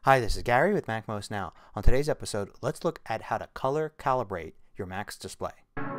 Hi, this is Gary with MacMost Now. On today's episode, let's look at how to color calibrate your Mac's display.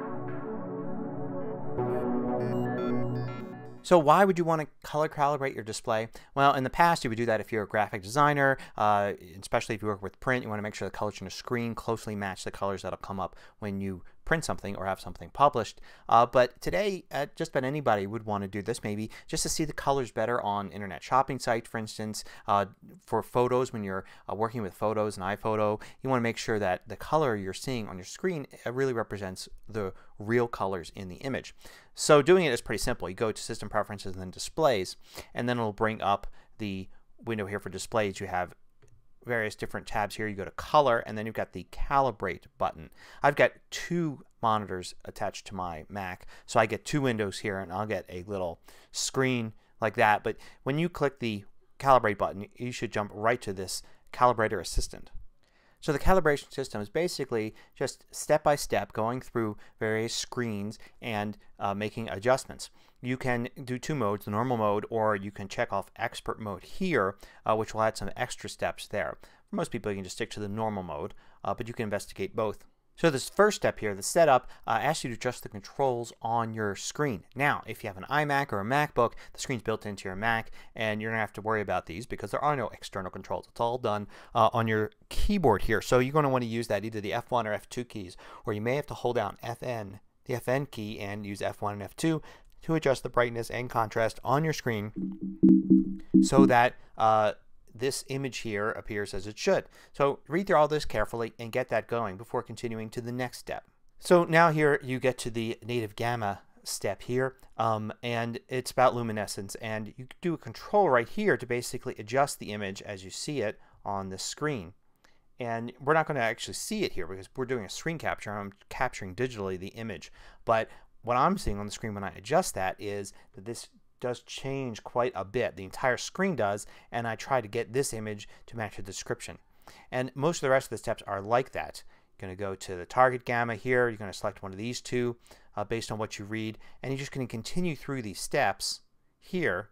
So why would you want to color calibrate your display? Well, in the past you would do that if you're a graphic designer, especially if you work with print. You want to make sure the colors on the screen closely match the colors that'll come up when you print something or have something published. But today just about anybody would want to do this, maybe just to see the colors better on internet shopping sites, for instance. For photos, when you're working with photos and iPhoto, you want to make sure that the color you're seeing on your screen really represents the real colors in the image. So doing it is pretty simple. You go to System Preferences and then Displays, and then it'll bring up the window here for displays. You have various different tabs here. You go to Color, and then you've got the Calibrate button. I've got two monitors attached to my Mac, so I get two windows here, and I'll get a little screen like that. But when you click the Calibrate button, you should jump right to this Calibrator Assistant. So the calibration system is basically just step by step going through various screens and making adjustments. You can do two modes, the normal mode, or you can check off expert mode here, which will add some extra steps there. For most people you can just stick to the normal mode, but you can investigate both. So this first step here, the setup, asks you to adjust the controls on your screen. Now if you have an iMac or a MacBook, the screen's built into your Mac and you're going to have to worry about these because there are no external controls. It's all done on your keyboard here. So you're going to want to use that, either the F1 or F2 keys, or you may have to hold down the FN key and use F1 and F2 to adjust the brightness and contrast on your screen so that this image here appears as it should. So read through all this carefully and get that going before continuing to the next step. So now here you get to the native gamma step here, and it's about luminescence, and you do a control right here to basically adjust the image as you see it on the screen. And we're not going to actually see it here because we're doing a screen capture. I'm capturing digitally the image, but what I'm seeing on the screen when I adjust that is that this does change quite a bit. The entire screen does, and I try to get this image to match the description. And most of the rest of the steps are like that. You're going to go to the target gamma here. You're going to select one of these two based on what you read, and you're just going to continue through these steps here.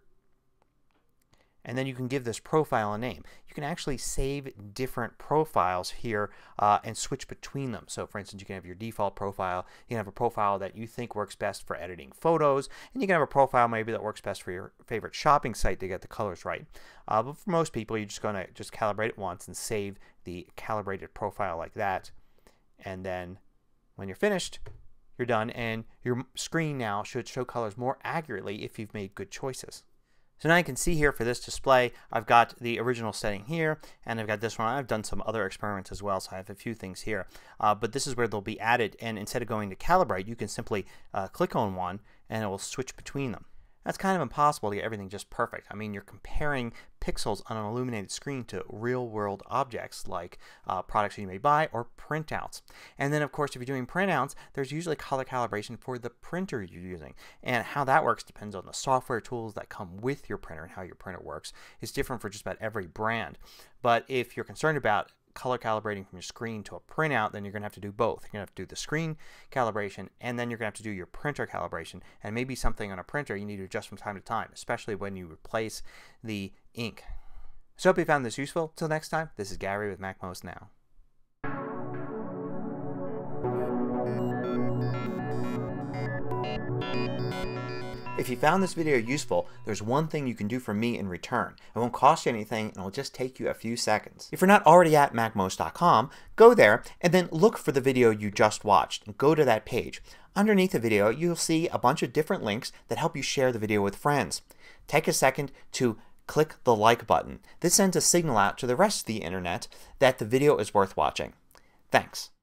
And then you can give this profile a name. You can actually save different profiles here and switch between them. So for instance, you can have your default profile. You can have a profile that you think works best for editing photos, and you can have a profile maybe that works best for your favorite shopping site to get the colors right. But for most people, you're just going to calibrate it once and save the calibrated profile like that. And then when you're finished, you're done, and your screen now should show colors more accurately if you've made good choices. So now you can see here for this display, I've got the original setting here, and I've got this one. I've done some other experiments as well, so I have a few things here. But this is where they'll be added, and instead of going to calibrate, you can simply click on one and it will switch between them. That's kind of impossible to get everything just perfect. I mean, you're comparing pixels on an illuminated screen to real world objects like products you may buy or printouts. And then of course if you're doing printouts, there's usually color calibration for the printer you're using. And how that works depends on the software tools that come with your printer, and how your printer works. It's different for just about every brand. But if you're concerned about color calibrating from your screen to a printout, then you're going to have to do both. You're going to have to do the screen calibration, and then you're going to have to do your printer calibration. And maybe something on a printer you need to adjust from time to time, especially when you replace the ink. So I hope you found this useful. Till next time, this is Gary with MacMost Now. If you found this video useful, there's one thing you can do for me in return. It won't cost you anything, and it'll just take you a few seconds. If you're not already at MacMost.com, go there and then look for the video you just watched and go to that page. Underneath the video you'll see a bunch of different links that help you share the video with friends. Take a second to click the like button. This sends a signal out to the rest of the internet that the video is worth watching. Thanks.